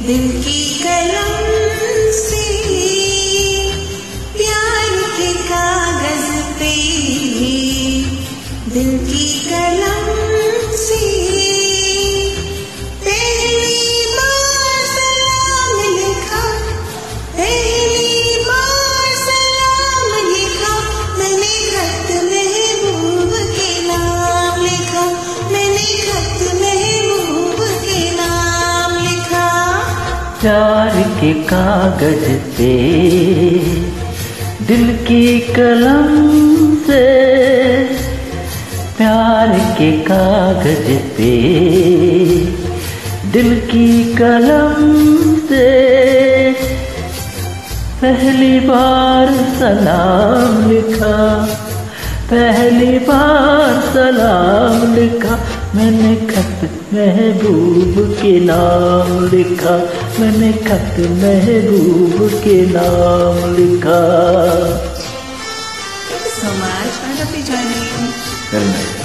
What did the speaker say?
दिल की कलम से प्यार के कागज पे, दिल की कलम से पहली बार सलाम लिखा, पहली बार सलाम लिखा मैंने, खत महबूब के नाम लिखा, मैंने खत महबूब के नाम लिखा। प्यार के कागज पे, दिल की कलम से, प्यार के कागज पे, दिल की कलम से पहली बार सलाम लिखा, पहली बार सलाम लिखा मैंने, खत महबूब के नाम लिखा, मैंने खत महबूब के नाम लिखा। Thank you so much for joining.